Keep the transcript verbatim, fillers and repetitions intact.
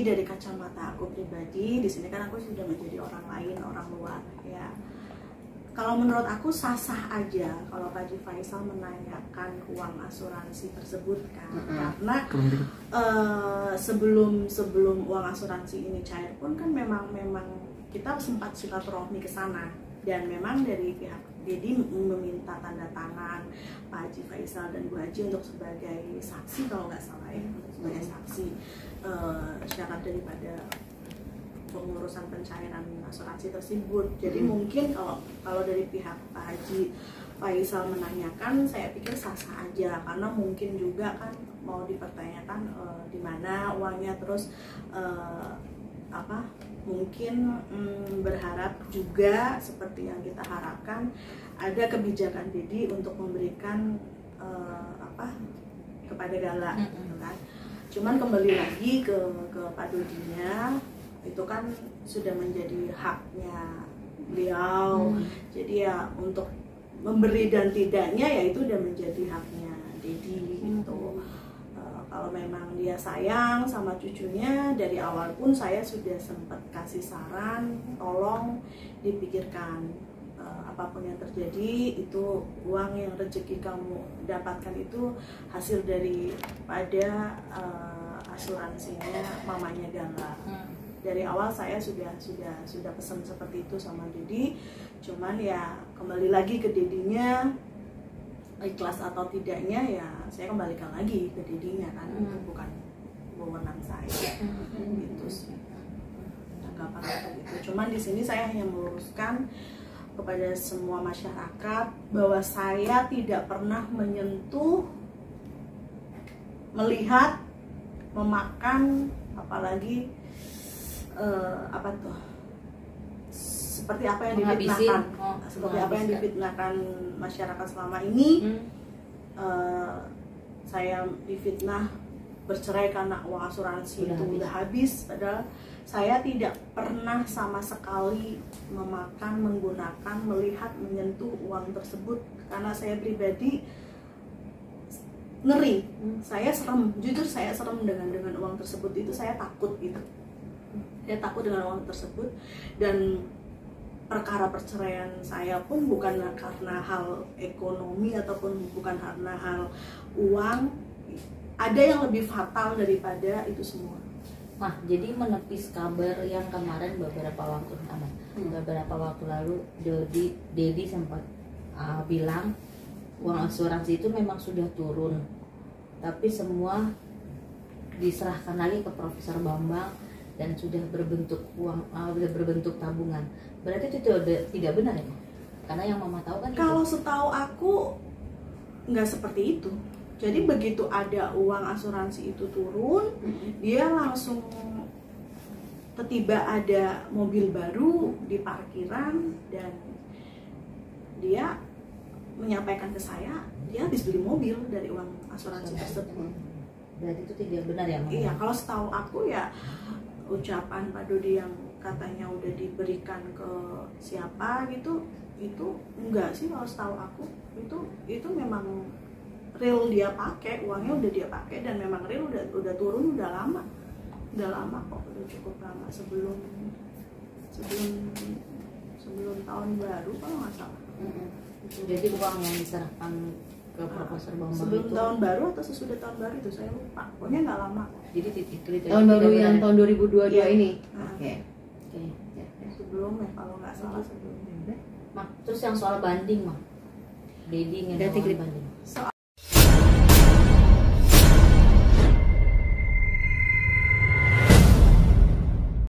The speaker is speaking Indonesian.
dari kacamata aku pribadi, di sini kan aku sudah menjadi orang lain, orang luar ya. Kalau menurut aku sah-sah aja kalau Pak Haji Faisal menanyakan uang asuransi tersebut kan, mm-hmm. karena uh, sebelum sebelum uang asuransi ini cair pun kan memang memang kita sempat silaturahmi ke sana, dan memang dari pihak Dedi meminta tanda tangan Pak Haji Faisal dan Bu Haji untuk sebagai saksi, kalau nggak salah ya, untuk sebagai saksi uh, syarat daripada pengurusan pencairan asuransi tersebut. Jadi hmm. mungkin kalau kalau dari pihak Pak Haji Faisal menanyakan, saya pikir sah-sah aja, karena mungkin juga kan mau dipertanyakan uh, di mana uangnya, terus uh, apa mungkin um, berharap juga seperti yang kita harapkan ada kebijakan Dedi untuk memberikan uh, apa kepada Gala, hmm. gitu kan. Cuman kembali lagi ke ke Pak Dodinya, itu kan sudah menjadi haknya beliau, hmm. jadi ya untuk memberi dan tidaknya ya itu udah menjadi haknya Dedi gitu. Uh, kalau memang dia sayang sama cucunya, dari awal pun saya sudah sempat kasih saran, tolong dipikirkan uh, apapun yang terjadi, itu uang yang rezeki kamu dapatkan itu hasil daripada uh, asuransinya mamanya Gala. hmm. Dari awal saya sudah sudah sudah pesan seperti itu sama Dedi, cuman ya kembali lagi ke Dedinya, ikhlas atau tidaknya ya saya kembalikan lagi ke Dedinya kan, hmm. itu bukan wewenang saya, hmm. gitu sih tanggapan aku gitu. Cuman di sini saya hanya meluruskan kepada semua masyarakat bahwa saya tidak pernah menyentuh, melihat, memakan, apalagi Uh, apa tuh seperti apa yang difitnahkan, oh, seperti apa yang difitnahkan masyarakat selama ini. hmm. uh, saya difitnah bercerai karena uang asuransi udah itu habis. udah habis, padahal saya tidak pernah sama sekali memakan, menggunakan, melihat, menyentuh uang tersebut, karena saya pribadi ngeri, hmm. saya serem, jujur saya serem dengan dengan uang tersebut, itu saya takut gitu. Saya takut dengan uang tersebut, dan perkara perceraian saya pun bukan karena hal ekonomi ataupun bukan karena hal uang, ada yang lebih fatal daripada itu semua. Nah, jadi menepis kabar yang kemarin beberapa waktu hmm. beberapa waktu lalu Dedi Dedi sempat uh, bilang uang asuransi itu memang sudah turun, tapi semua diserahkan lagi ke Profesor Bambang dan sudah berbentuk uang, uh, sudah berbentuk tabungan. Berarti itu tidak, tidak benar ya? Karena yang Mama tahu kan kalau itu. Setahu aku nggak seperti itu. Jadi begitu ada uang asuransi itu turun, mm-hmm. dia langsung tiba ada mobil baru di parkiran, dan dia menyampaikan ke saya dia habis beli mobil dari uang asuransi tersebut. Berarti itu tidak benar ya, Mama? Iya, kalau setahu aku ya ucapan Pak Dodi yang katanya udah diberikan ke siapa gitu, itu enggak sih kalau setahu aku. Itu itu memang real dia pakai, uangnya udah dia pakai, dan memang real udah udah turun udah lama. Udah lama kok, udah cukup lama sebelum sebelum sebelum tahun baru kalau nggak salah. Mm-hmm. Jadi uang yang diserahkan ke Profesor Bambang sebelum itu tahun baru atau sesudah tahun baru itu saya lupa, pokoknya nggak lama. Jadi titik titik tahun baru yang tahun dua ribu dua puluh dua ya. ini. Oke. Okay. Oke. Okay. Ya, sebelumnya kalau nggak salah sebelumnya. Mak, terus yang soal banding, Mak. Dedi ngedawang banding. Soal